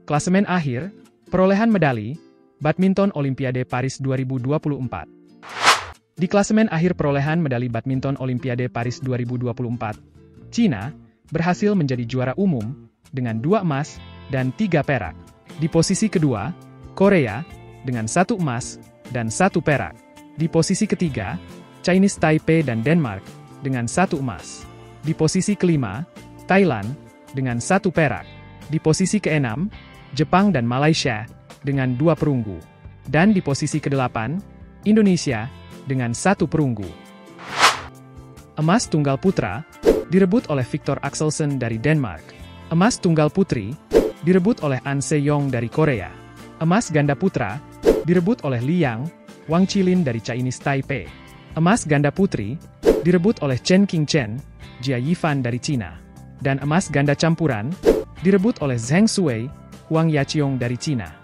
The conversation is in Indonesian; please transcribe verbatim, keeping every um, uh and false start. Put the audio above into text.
Klasemen akhir, perolehan medali, badminton Olimpiade Paris dua ribu dua puluh empat. Di klasemen akhir perolehan medali badminton Olimpiade Paris dua ribu dua puluh empat, Cina berhasil menjadi juara umum dengan dua emas dan tiga perak. Di posisi kedua, Korea dengan satu emas dan satu perak. Di posisi ketiga, Chinese Taipei dan Denmark dengan satu emas. Di posisi kelima, Thailand dengan satu perak. Di posisi keenam, Jepang dan Malaysia dengan dua perunggu. Dan di posisi kedelapan, Indonesia dengan satu perunggu. Emas tunggal putra direbut oleh Victor Axelsen dari Denmark. Emas tunggal putri direbut oleh An Se-yong dari Korea. Emas ganda putra direbut oleh Liang Wang Qilin dari Chinese Taipei. Emas ganda putri direbut oleh Chen Qingchen, Jia Yifan dari Cina. Dan emas ganda campuran direbut oleh Zheng Shuai, Huang Yaqiong dari Cina.